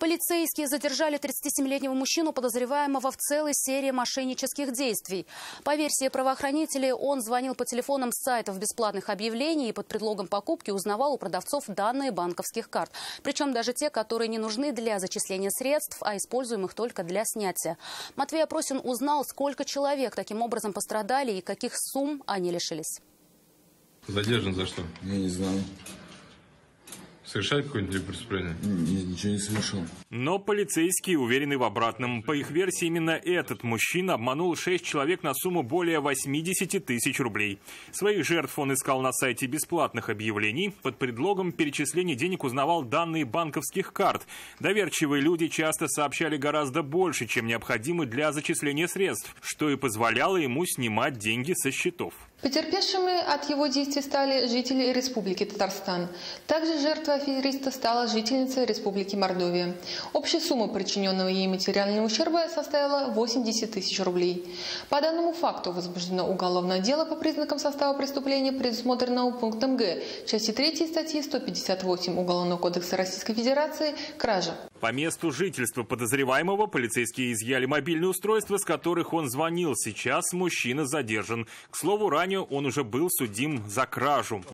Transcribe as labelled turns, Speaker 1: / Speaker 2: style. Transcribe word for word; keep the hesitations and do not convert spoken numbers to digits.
Speaker 1: Полицейские задержали тридцатисемилетнего мужчину, подозреваемого в целой серии мошеннических действий. По версии правоохранителей, он звонил по телефонам с сайтов бесплатных объявлений и под предлогом покупки узнавал у продавцов данные банковских карт. Причем даже те, которые не нужны для зачисления средств, а используемых только для снятия. Матвей Опросин узнал, сколько человек таким образом пострадали и каких сумм они лишились.
Speaker 2: Задержан за что?
Speaker 3: Я не знаю.
Speaker 2: Совершает какое-нибудь преступление?
Speaker 3: Нет, ничего не совершил.
Speaker 4: Но полицейские уверены в обратном. По их версии, именно этот мужчина обманул шесть человек на сумму более восьмидесяти тысяч рублей. Своих жертв он искал на сайте бесплатных объявлений. Под предлогом перечисления денег узнавал данные банковских карт. Доверчивые люди часто сообщали гораздо больше, чем необходимо для зачисления средств, что и позволяло ему снимать деньги со счетов.
Speaker 5: Потерпевшими от его действий стали жители Республики Татарстан. Также жертвой афериста стала жительница Республики Мордовия. Общая сумма причиненного ей материального ущерба составила восемьдесят тысяч рублей. По данному факту возбуждено уголовное дело по признакам состава преступления, предусмотренного пунктом Г части третьей статьи сто пятьдесят восемь Уголовного кодекса Российской Федерации «Кража».
Speaker 4: По месту жительства подозреваемого полицейские изъяли мобильные устройства, с которых он звонил. Сейчас мужчина задержан. К слову, ранее он уже был судим за кражу.